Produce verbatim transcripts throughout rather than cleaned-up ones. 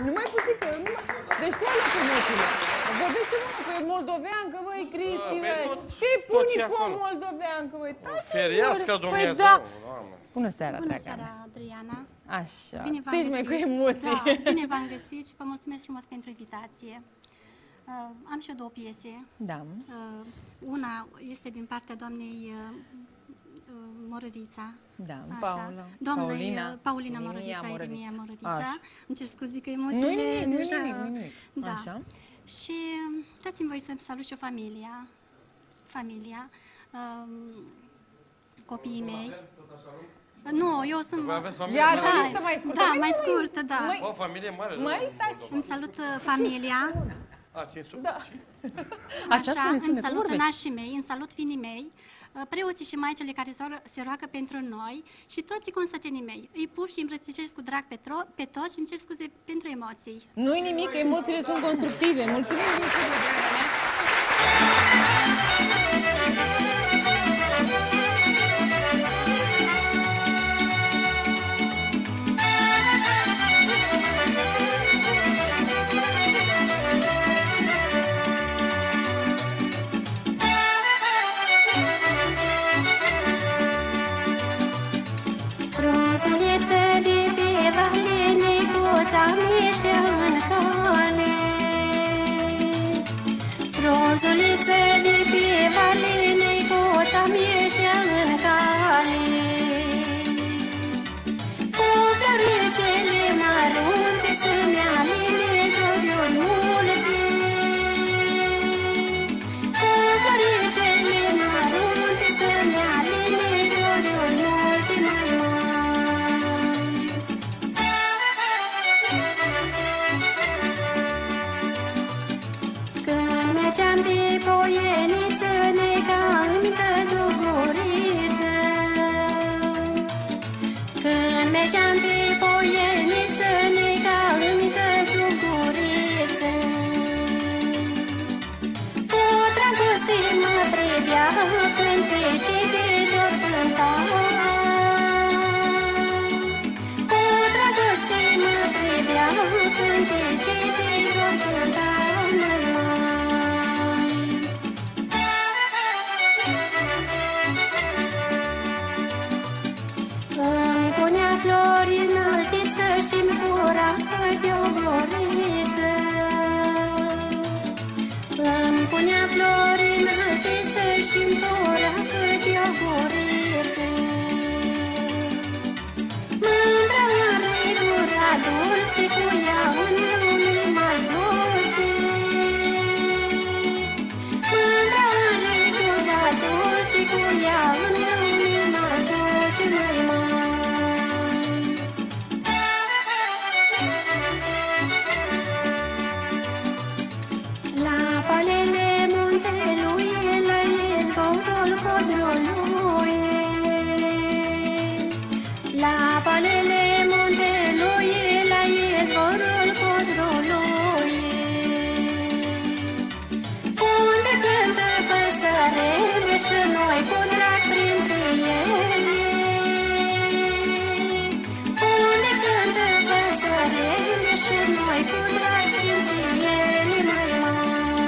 Numai puțin că... Numai... Deci tu alea emoțiile. Vorbește-mă că e moldoveancă, băi, Cristi, băi. Că-i bunicul moldoveancă, băi. Ferească Dumnezeu, doamnă. Bună seara, Bună dragă seara, Adriana. Așa, Bine mai cu emoții. Da, bine v-am găsit și vă mulțumesc frumos pentru invitație. Uh, am și eu două piese. Da. Uh, una este din partea doamnei uh, Morărița. Da, așa. Paula. Doamnei Paulina, Paulina Morărița, Irimia Morărița. Îmi cer scuze că emoțiile... Nu-i nimic, nu-i deja... nimic, nu-i nimic. Da. Așa. Și dați-mi voi să salut și o familia. Familia. Um, copiii mei. Nu, eu sunt... Voi aveți familie Iar, mare? da, mai scurtă. Da, mai scurtă, da. Măi, O familie mare. Măi, taci. Îmi salut familia. A, țin sub? Da. Așa, spune, spune, îmi cum salut vorbești? nașii mei, îmi salut finii mei, preoții și maicele care se roagă pentru noi și toți consătenii mei. Îi pup și îmbrățișez cu drag pe, pe toți și îmi cer scuze pentru emoții. Nu-i nimic, emoțiile sunt constructive. Mulțumim mult, dragă mea. Frunzulițe de pe valine, poța mie și în cale. Cu floricele mărunte să-mi aline doriuri multe. Cu floricele mărunte să-mi aline doriuri multe mai mari. Mergeam pe poieniță, negamtă duguriță. Când mergeam pe poieniță, negamtă duguriță. Cu dragoste mă privea cântece de dor cânta. Cu dragoste mă privea cântece de dor cânta. Flori înaltiță și-mi fura câte o goriță. Îmi punea flori înaltiță și-mi fura câte o goriță. Mândră are gura dulce, cu ea în lume m-aș duce. Mândră are gura dulce, cu ea în lume m-aș duce mai mare. La palele muntelui, la izvorul codrului, unde cântă păsărele și noi cu drag printre ele. Unde cântă păsărele și noi cu drag printre ele mai mari.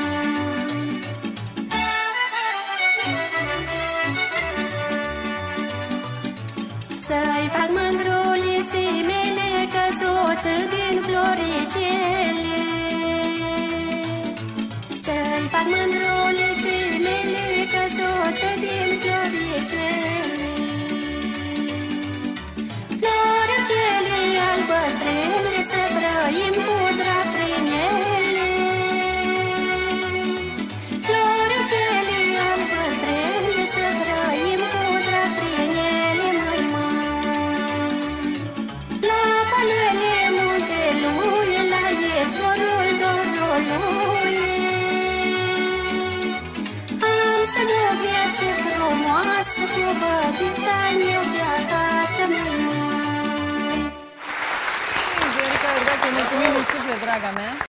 Să-i fac mândruliții mele căsuță din floricele. Să-i fac mândruliții mele căsuță din floricele. Floricele albăstrele să brăim cu drag prin ele. Floricele albăstrele să brăim cu drag prin ele. Am să dau viață frumoasă cu bătița-mi eu de acasă mai mare. Viorica, mulțumim în suflet, draga mea.